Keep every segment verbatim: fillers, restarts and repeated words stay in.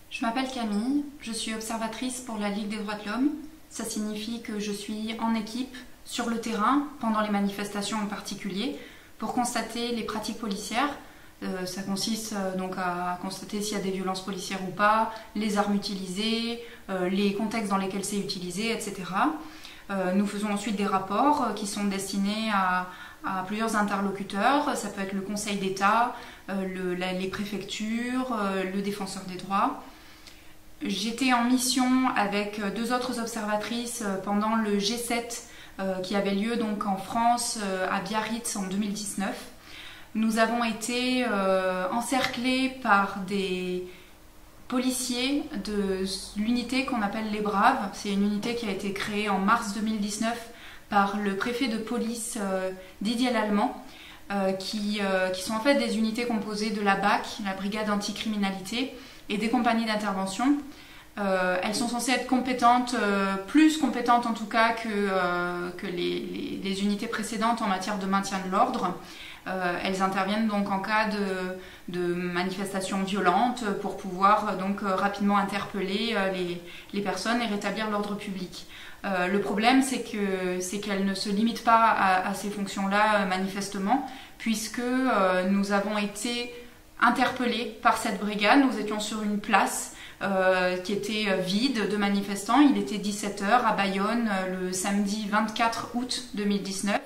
Je m'appelle Camille, je suis observatrice pour la Ligue des droits de l'homme. Ça signifie que je suis en équipe, sur le terrain, pendant les manifestations en particulier, pour constater les pratiques policières. Euh, ça consiste euh, donc à constater s'il y a des violences policières ou pas, les armes utilisées, euh, les contextes dans lesquels c'est utilisé, et cetera. Euh, nous faisons ensuite des rapports euh, qui sont destinés à, à plusieurs interlocuteurs. Ça peut être le Conseil d'État, euh, le, la, les préfectures, euh, le défenseur des droits. J'étais en mission avec deux autres observatrices pendant le G sept euh, qui avait lieu donc en France euh, à Biarritz en deux mille dix-neuf. Nous avons été euh, encerclés par des policiers de l'unité qu'on appelle les Braves. C'est une unité qui a été créée en mars deux mille dix-neuf par le préfet de police euh, Didier Lallemand, euh, qui, euh, qui sont en fait des unités composées de la B A C, la brigade anticriminalité, et des compagnies d'intervention. Euh, elles sont censées être compétentes, euh, plus compétentes en tout cas que, euh, que les, les, les unités précédentes en matière de maintien de l'ordre. Euh, elles interviennent donc en cas de, de manifestations violentes pour pouvoir donc rapidement interpeller euh, les, les personnes et rétablir l'ordre public. Euh, le problème, c'est que c'est qu'elles ne se limitent pas à, à ces fonctions-là, euh, manifestement, puisque euh, nous avons été interpellés par cette brigade. Nous étions sur une place euh, qui était vide de manifestants. Il était dix-sept heures à Bayonne euh, le samedi vingt-quatre août deux mille dix-neuf.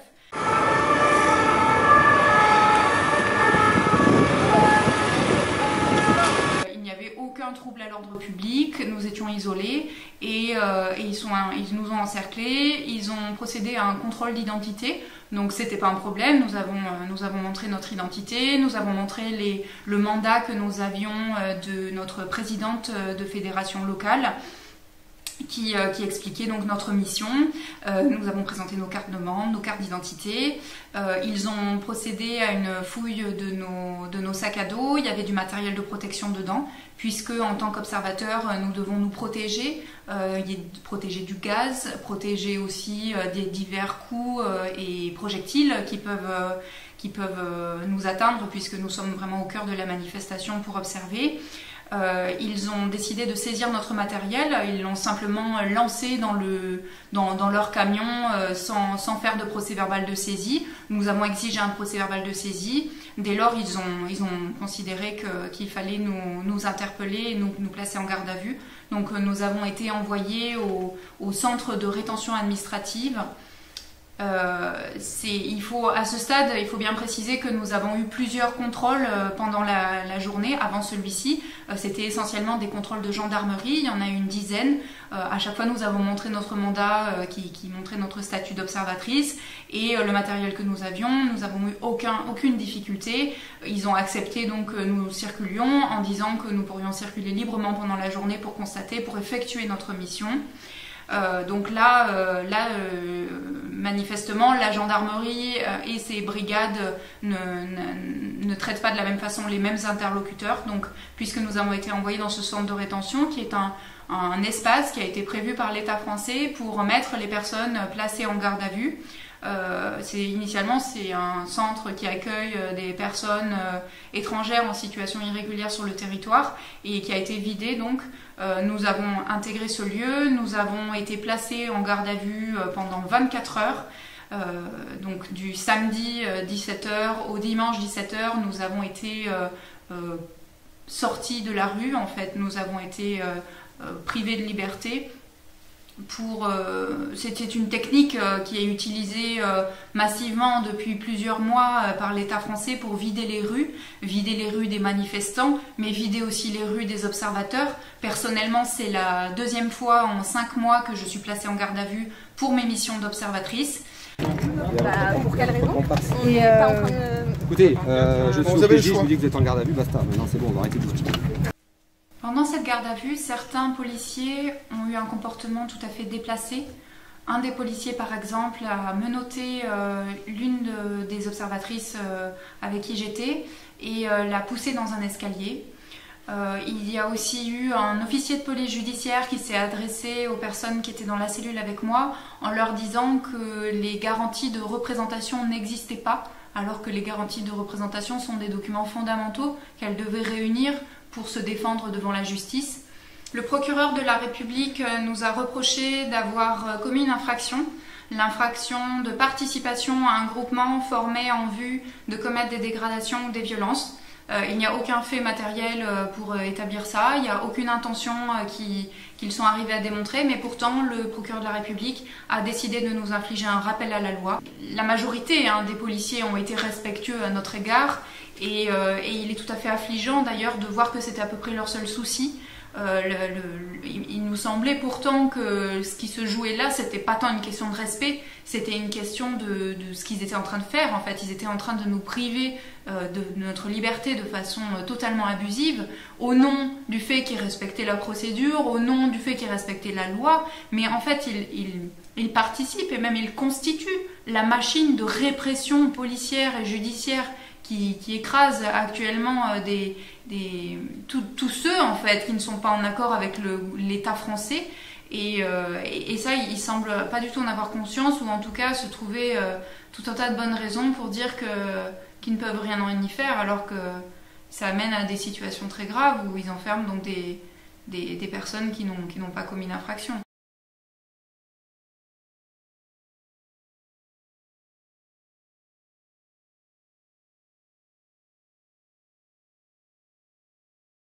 Il n'y avait aucun trouble à l'ordre public, nous étions isolés et, euh, et ils, sont, ils nous ont encerclés, ils ont procédé à un contrôle d'identité. Donc c'était pas un problème, nous avons, nous avons montré notre identité, nous avons montré les, le mandat que nous avions de notre présidente de fédération locale qui, qui expliquait donc notre mission. Euh, nous avons présenté nos cartes de membres, nos cartes d'identité. Euh, ils ont procédé à une fouille de nos, de nos sacs à dos. Il y avait du matériel de protection dedans, puisque en tant qu'observateurs, nous devons nous protéger, euh, protéger du gaz, protéger aussi euh, des divers coups euh, et projectiles qui peuvent, euh, qui peuvent euh, nous atteindre, puisque nous sommes vraiment au cœur de la manifestation pour observer. Euh, ils ont décidé de saisir notre matériel, ils l'ont simplement lancé dans, le, dans, dans leur camion euh, sans, sans faire de procès verbal de saisie. Nous avons exigé un procès verbal de saisie. Dès lors, ils ont, ils ont considéré que, qu'il fallait nous, nous interpeller et nous, nous placer en garde à vue. Donc euh, nous avons été envoyés au, au centre de rétention administrative. Euh, c'est, il faut, à ce stade, il faut bien préciser que nous avons eu plusieurs contrôles euh, pendant la, la journée. Avant celui-ci, euh, c'était essentiellement des contrôles de gendarmerie. Il y en a eu une dizaine. Euh, à chaque fois, nous avons montré notre mandat euh, qui, qui montrait notre statut d'observatrice et euh, le matériel que nous avions. Nous n'avons eu aucun, aucune difficulté. Ils ont accepté donc que nous circulions en disant que nous pourrions circuler librement pendant la journée pour constater, pour effectuer notre mission. Euh, donc là, euh, là euh, manifestement, la gendarmerie euh, et ses brigades ne, ne, ne traitent pas de la même façon les mêmes interlocuteurs. Donc, puisque nous avons été envoyés dans ce centre de rétention, qui est un, un espace qui a été prévu par l'État français pour mettre les personnes placées en garde à vue. Euh, c'est, initialement, c'est un centre qui accueille des personnes euh, étrangères en situation irrégulière sur le territoire et qui a été vidé. Donc, euh, nous avons intégré ce lieu, nous avons été placés en garde à vue euh, pendant vingt-quatre heures. Euh, donc, du samedi euh, dix-sept heures au dimanche dix-sept heures, nous avons été euh, euh, sortis de la rue. En fait, nous avons été euh, euh, privés de liberté. Pour, euh, c'était une technique euh, qui est utilisée euh, massivement depuis plusieurs mois euh, par l'État français pour vider les rues, vider les rues des manifestants, mais vider aussi les rues des observateurs. Personnellement, c'est la deuxième fois en cinq mois que je suis placée en garde à vue pour mes missions d'observatrice. Bah, pour quelle raison? On n'est pas euh... en train de... Écoutez, euh, je suis au P J, je vous dis que vous êtes en garde à vue, basta, maintenant c'est bon, on va arrêter de discuter. Pendant cette garde à vue, certains policiers ont eu un comportement tout à fait déplacé. Un des policiers, par exemple, a menotté euh, l'une de, des observatrices euh, avec qui j'étais et euh, l'a poussée dans un escalier. Euh, il y a aussi eu un officier de police judiciaire qui s'est adressé aux personnes qui étaient dans la cellule avec moi en leur disant que les garanties de représentation n'existaient pas, alors que les garanties de représentation sont des documents fondamentaux qu'elles devaient réunir pour se défendre devant la justice. Le procureur de la République nous a reproché d'avoir commis une infraction, l'infraction de participation à un groupement formé en vue de commettre des dégradations ou des violences. Euh, il n'y a aucun fait matériel pour établir ça, il n'y a aucune intention qui, qu'ils sont arrivés à démontrer, mais pourtant le procureur de la République a décidé de nous infliger un rappel à la loi. La majorité hein, des policiers ont été respectueux à notre égard et, euh, et il est tout à fait affligeant d'ailleurs de voir que c'était à peu près leur seul souci. Euh, le, le, il nous semblait pourtant que ce qui se jouait là, c'était pas tant une question de respect, c'était une question de, de ce qu'ils étaient en train de faire. En fait, ils étaient en train de nous priver euh, de, de notre liberté de façon euh, totalement abusive, au nom du fait qu'ils respectaient la procédure, au nom du fait qu'ils respectaient la loi. Mais en fait, ils, ils, ils participent et même ils constituent la machine de répression policière et judiciaire Qui, qui écrase actuellement euh, des, des, tous ceux en fait, qui ne sont pas en accord avec l'État français. Et, euh, et, et ça, ils semblent pas du tout en avoir conscience, ou en tout cas se trouver euh, tout un tas de bonnes raisons pour dire que, qu'ils ne peuvent rien en y faire, alors que ça amène à des situations très graves où ils enferment donc des, des, des personnes qui n'ont, qui n'ont pas commis d'infraction.